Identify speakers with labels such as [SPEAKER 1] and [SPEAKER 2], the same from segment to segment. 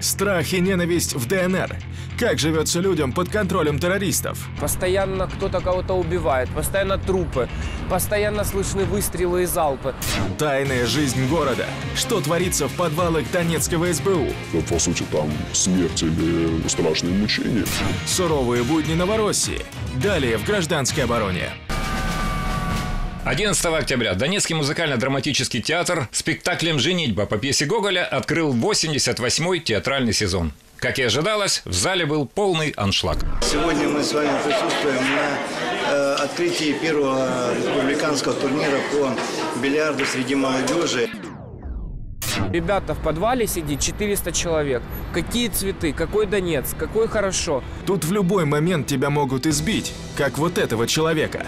[SPEAKER 1] Страх и ненависть в ДНР. Как живется людям под контролем террористов?
[SPEAKER 2] Постоянно кто-то кого-то убивает, постоянно трупы, постоянно слышны выстрелы и залпы.
[SPEAKER 1] Тайная жизнь города. Что творится в подвалах Донецкого СБУ?
[SPEAKER 3] По сути, там смерть или страшные мучения.
[SPEAKER 1] Суровые будни Новороссии. Далее в гражданской обороне.
[SPEAKER 4] 11 октября Донецкий музыкально-драматический театр спектаклем «Женитьба» по пьесе Гоголя открыл 88-й театральный сезон. Как и ожидалось, в зале был полный аншлаг.
[SPEAKER 5] Сегодня мы с вами присутствуем на открытии первого республиканского турнира по бильярду среди молодежи.
[SPEAKER 2] Ребята, в подвале сидит 400 человек. Какие цветы, какой Донецк, какой хорошо.
[SPEAKER 1] Тут в любой момент тебя могут избить, как вот этого человека.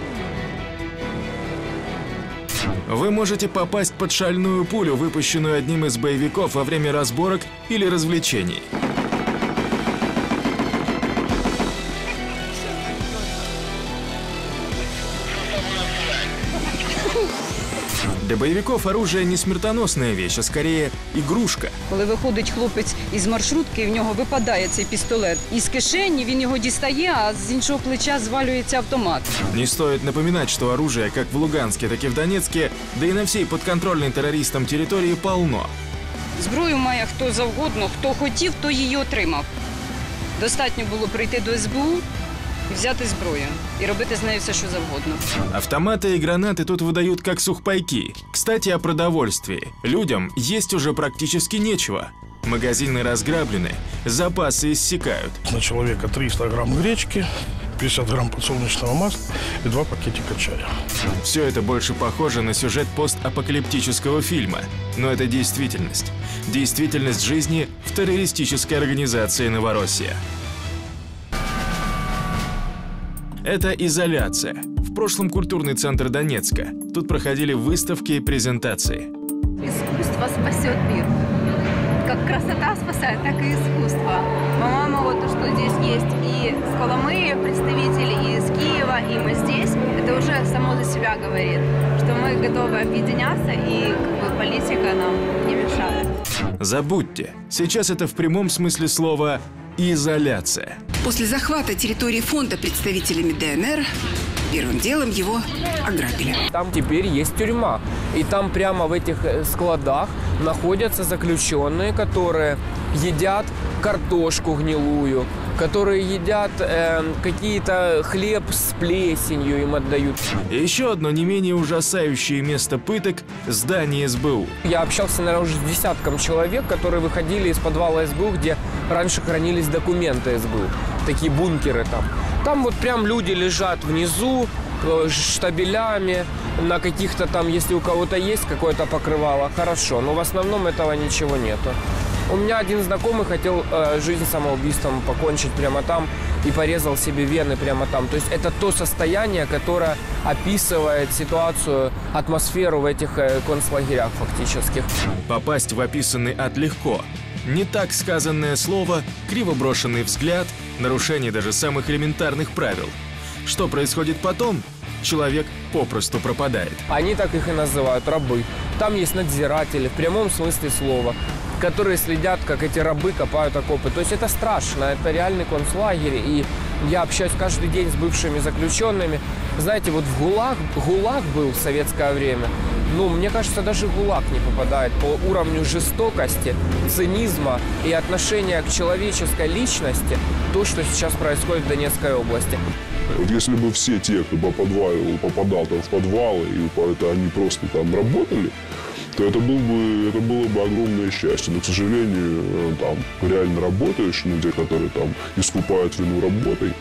[SPEAKER 1] Вы можете попасть под шальную пулю, выпущенную одним из боевиков во время разборок или развлечений. Для боевиков оружие не смертоносная вещь, а скорее игрушка.
[SPEAKER 6] Коли виходить хлопець із маршрутки, в нього випадає цей пістолет. Із кишені він його дістає, а з іншого плеча звалюється автомат.
[SPEAKER 1] Не стоит напоминать, что оружия как в Луганске, так и в Донецке, да и на всей подконтрольной террористам территории полно.
[SPEAKER 6] Зброю має хто завгодно, хто хотів, то її отримав. Достатньо було прийти до СБУ, взяти зброю и робити з нею все, що завгодно.
[SPEAKER 1] Автоматы и гранаты тут выдают как сухпайки. Кстати, о продовольствии. Людям есть уже практически нечего. Магазины разграблены, запасы иссякают.
[SPEAKER 7] На человека 300 грамм гречки, 50 грамм подсолнечного масла и 2 пакетика чая.
[SPEAKER 1] Все это больше похоже на сюжет постапокалиптического фильма. Но это действительность. Действительность жизни в террористической организации «Новороссия». Это изоляция. В прошлом культурный центр Донецка. Тут проходили выставки и презентации.
[SPEAKER 8] Искусство спасет мир. Как красота спасает, так и искусство. По-моему, вот то, что здесь есть и с Коломыи представители, и из Киева, и мы здесь, это уже само за себя говорит, что мы готовы объединяться, и как бы политика нам не мешает.
[SPEAKER 1] Забудьте, сейчас это в прямом смысле слова изоляция.
[SPEAKER 9] После захвата территории фонда представителями ДНР первым делом его ограбили.
[SPEAKER 2] Там теперь есть тюрьма. И там прямо в этих складах находятся заключенные, которые едят картошку гнилую, которые едят какие-то хлеб с плесенью, им отдают.
[SPEAKER 1] И еще одно не менее ужасающее место пыток – здание СБУ.
[SPEAKER 2] Я общался, наверное, уже с десятком человек, которые выходили из подвала СБУ, где раньше хранились документы СБУ. Такие бункеры там. Там вот прям люди лежат внизу, штабелями, на каких-то там, если у кого-то есть какое-то покрывало, хорошо, но в основном этого ничего нету. У меня один знакомый хотел жизнь самоубийством покончить прямо там и порезал себе вены прямо там. То есть это то состояние, которое описывает ситуацию, атмосферу в этих концлагерях фактически.
[SPEAKER 1] Попасть в описанный ад легко. Не так сказанное слово, криво брошенный взгляд, нарушение даже самых элементарных правил. Что происходит потом? Человек попросту пропадает.
[SPEAKER 2] Они так их и называют, рабы. Там есть надзиратели, в прямом смысле слова, которые следят, как эти рабы копают окопы. То есть это страшно, это реальный концлагерь. И я общаюсь каждый день с бывшими заключенными. Знаете, вот в ГУЛАГ был в советское время. Ну, мне кажется, даже ГУЛАГ не попадает по уровню жестокости, цинизма и отношения к человеческой личности, то, что сейчас происходит в Донецкой области.
[SPEAKER 3] Вот если бы все те, кто попадал там в подвалы, и это они просто там работали, то это было бы огромное счастье. Но, к сожалению, там реально работающие люди, которые там искупают вину работой,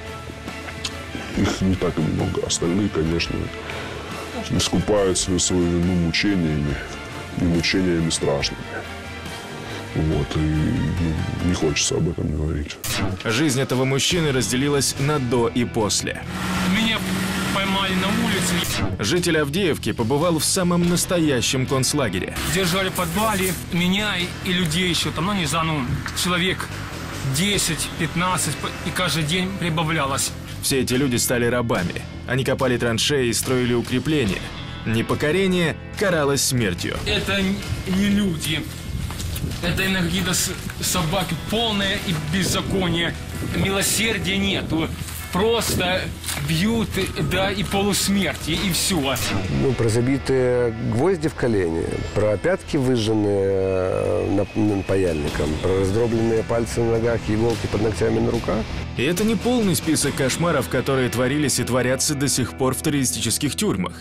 [SPEAKER 3] их не так и много. Остальные, конечно, искупают свою вину мучениями, и мучениями страшными. Вот, и не хочется об этом говорить.
[SPEAKER 1] Жизнь этого мужчины разделилась на до и после.
[SPEAKER 10] Меня поймали на улице.
[SPEAKER 1] Житель Авдеевки побывал в самом настоящем концлагере.
[SPEAKER 10] Держали в подвале меня и людей еще там, ну не знаю, человек 10-15, и каждый день прибавлялось.
[SPEAKER 1] Все эти люди стали рабами. Они копали траншеи и строили укрепления. Непокорение каралось смертью.
[SPEAKER 10] Это не люди. Это энергия собаки полное и беззаконие. Милосердия нету. Просто бьют, да, и полусмерти, и все.
[SPEAKER 11] Ну, про забитые гвозди в колени, про пятки, выжженные паяльником, про раздробленные пальцы на ногах и иголки под ногтями на руках.
[SPEAKER 1] И это не полный список кошмаров, которые творились и творятся до сих пор в террористических тюрьмах.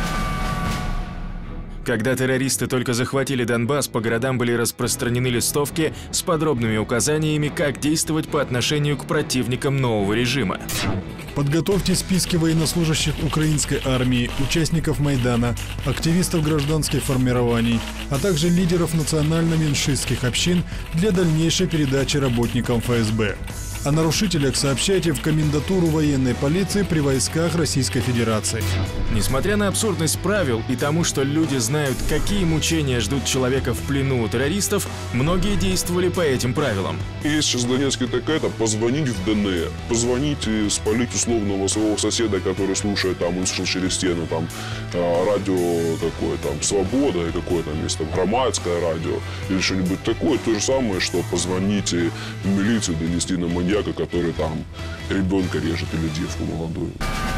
[SPEAKER 1] Когда террористы только захватили Донбасс, по городам были распространены листовки с подробными указаниями, как действовать по отношению к противникам нового режима.
[SPEAKER 12] Подготовьте списки военнослужащих украинской армии, участников Майдана, активистов гражданских формирований, а также лидеров национально-меньшинских общин для дальнейшей передачи работникам ФСБ. О нарушителях сообщайте в комендатуру военной полиции при войсках Российской Федерации.
[SPEAKER 1] Несмотря на абсурдность правил и тому, что люди знают, какие мучения ждут человека в плену у террористов, многие действовали по этим правилам.
[SPEAKER 3] Есть сейчас Донецкий такая, позвонить в ДНР, позвонить и спалить условного своего соседа, который слушает, там, он слышал через стену, там, радио такое, там, «Свобода» и какое там есть, там, громадское радио или что-нибудь такое. То же самое, что позвонить в милицию, донести на маньяка, который там ребенка режет или девку молодую.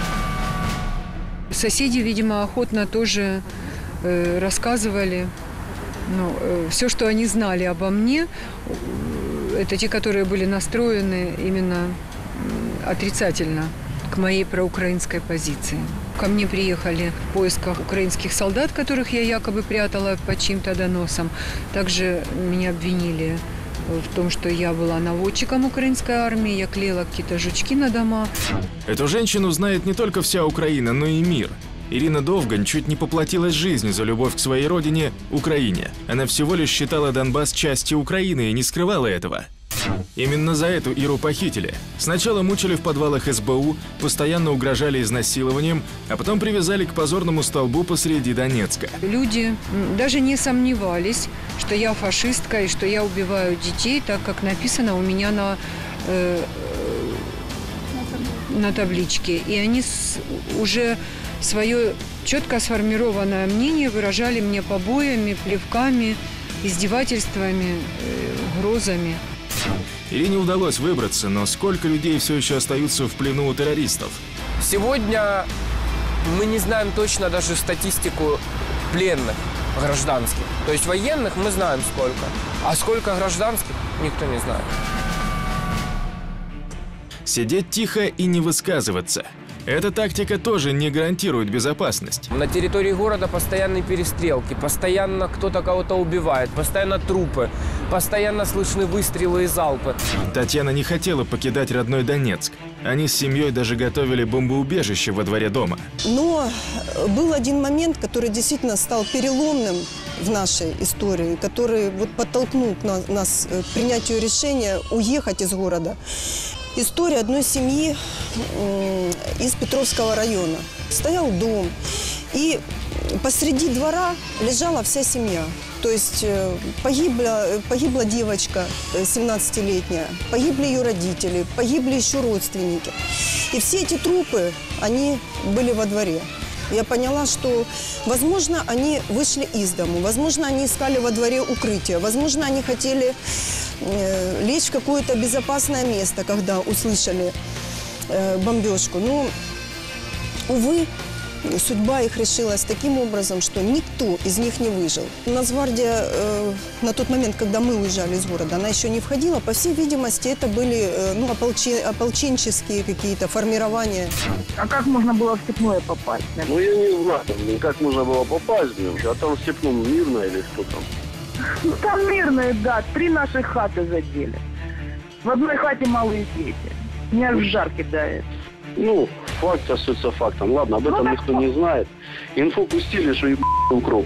[SPEAKER 13] Соседи, видимо, охотно тоже рассказывали все, что они знали обо мне. Это те, которые были настроены именно отрицательно к моей проукраинской позиции. Ко мне приехали в поисках украинских солдат, которых я якобы прятала под чьим-то доносом. Также меня обвинили в том, что я была наводчиком украинской армии, я клеила какие-то жучки на дома.
[SPEAKER 1] Эту женщину знает не только вся Украина, но и мир. Ирина Довгань чуть не поплатилась жизнью за любовь к своей родине, Украине. Она всего лишь считала Донбасс частью Украины и не скрывала этого. Именно за эту Иру похитили. Сначала мучили в подвалах СБУ, постоянно угрожали изнасилованием, а потом привязали к позорному столбу посреди Донецка.
[SPEAKER 13] Люди даже не сомневались, что я фашистка и что я убиваю детей, так как написано у меня на табличке. И они уже свое четко сформированное мнение выражали мне побоями, плевками, издевательствами, угрозами.
[SPEAKER 1] Ирине удалось выбраться, но сколько людей все еще остаются в плену у террористов?
[SPEAKER 2] Сегодня мы не знаем точно даже статистику пленных гражданских. То есть военных мы знаем сколько, а сколько гражданских никто не знает.
[SPEAKER 1] Сидеть тихо и не высказываться. Эта тактика тоже не гарантирует безопасность.
[SPEAKER 2] На территории города постоянные перестрелки, постоянно кто-то кого-то убивает, постоянно трупы, постоянно слышны выстрелы и залпы.
[SPEAKER 1] Татьяна не хотела покидать родной Донецк. Они с семьей даже готовили бомбоубежище во дворе дома.
[SPEAKER 14] Но был один момент, который действительно стал переломным в нашей истории, который подтолкнул нас к принятию решения уехать из города. История одной семьи из Петровского района. Стоял дом, и посреди двора лежала вся семья. То есть погибла девочка 17-летняя, погибли ее родители, погибли еще родственники. И все эти трупы, они были во дворе. Я поняла, что, возможно, они вышли из дому, возможно, они искали во дворе укрытие, возможно, они хотели лечь в какое-то безопасное место, когда услышали бомбежку. Но, увы, судьба их решилась таким образом, что никто из них не выжил. Нацгвардия на тот момент, когда мы уезжали из города, она еще не входила. По всей видимости, это были ополченческие какие-то формирования.
[SPEAKER 15] А как можно было в Степное попасть?
[SPEAKER 16] Ну, я не знаю, как можно было попасть. А там в Степном мирно или что там?
[SPEAKER 15] Ну, там мирные, да. 3 наших хаты задели. В одной хате малые дети. Меня в жар кидает.
[SPEAKER 16] Ну, факт остается фактом. Ладно, об этом никто не знает. Инфу пустили, что и укроп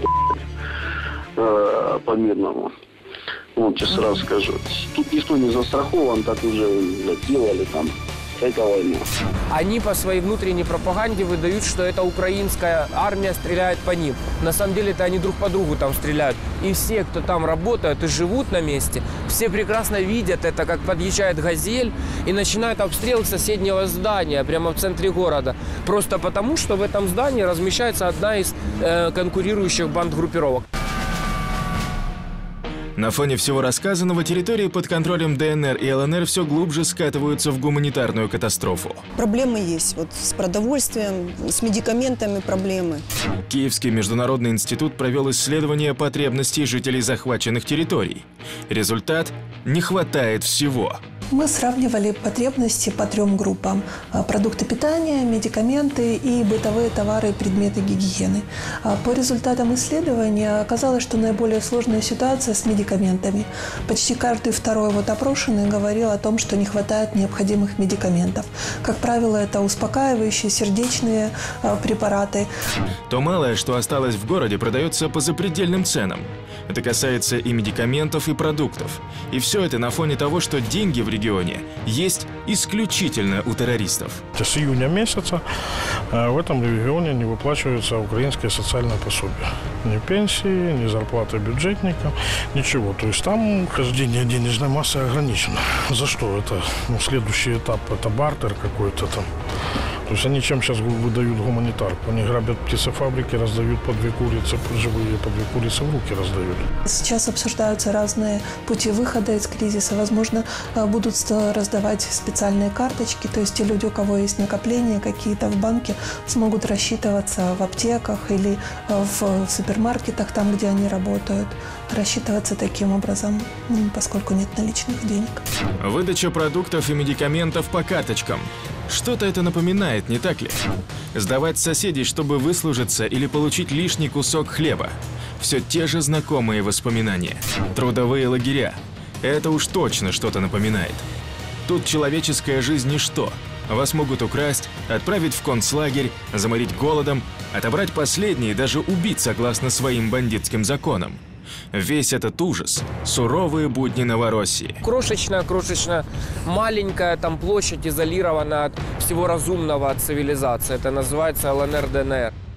[SPEAKER 16] по-мирному. Вот, сейчас сразу скажу. Тут никто не застрахован, так уже делали там. Это война.
[SPEAKER 2] Они по своей внутренней пропаганде выдают, что это украинская армия стреляет по ним. На самом деле это они друг по другу там стреляют. И все, кто там работают и живут на месте, все прекрасно видят это, как подъезжает «Газель» и начинает обстрел соседнего здания прямо в центре города. Просто потому, что в этом здании размещается одна из конкурирующих бандгруппировок.
[SPEAKER 1] На фоне всего рассказанного территории под контролем ДНР и ЛНР все глубже скатываются в гуманитарную катастрофу.
[SPEAKER 14] Проблемы есть. Вот с продовольствием, с медикаментами проблемы.
[SPEAKER 1] Киевский международный институт провел исследование потребностей жителей захваченных территорий. Результат – не хватает всего.
[SPEAKER 17] Мы сравнивали потребности по 3 группам. Продукты питания, медикаменты и бытовые товары и предметы гигиены. По результатам исследования оказалось, что наиболее сложная ситуация с медикаментами. Почти каждый второй опрошенный говорил о том, что не хватает необходимых медикаментов. Как правило, это успокаивающие, сердечные препараты.
[SPEAKER 1] То малое, что осталось в городе, продается по запредельным ценам. Это касается и медикаментов, и продуктов. И все это на фоне того, что деньги в регионе есть исключительно у террористов.
[SPEAKER 7] С июня месяца в этом регионе не выплачиваются украинские социальные пособия. Ни пенсии, ни зарплаты бюджетникам, ничего. То есть там хождение денежной массы ограничено. За что? Это следующий этап, это бартер какой-то там. То есть они чем сейчас выдают гуманитарку? Они грабят птицефабрики, раздают по 2 курицы, живые по 2 курицы в руки раздают.
[SPEAKER 17] Сейчас обсуждаются разные пути выхода из кризиса. Возможно, будут раздавать специальные карточки. То есть те люди, у кого есть накопления какие-то в банке, смогут рассчитываться в аптеках или в супермаркетах, там, где они работают. Рассчитываться таким образом, поскольку нет наличных денег.
[SPEAKER 1] Выдача продуктов и медикаментов по карточкам. Что-то это напоминает, не так ли? Сдавать соседей, чтобы выслужиться или получить лишний кусок хлеба. Все те же знакомые воспоминания. Трудовые лагеря. Это уж точно что-то напоминает. Тут человеческая жизнь ничто. Вас могут украсть, отправить в концлагерь, заморить голодом, отобрать последнее и даже убить согласно своим бандитским законам. Весь этот ужас – суровые будни Новороссии.
[SPEAKER 2] Крошечная, маленькая там площадь изолирована от всего разумного, от цивилизации. Это называется ЛНР, ДНР.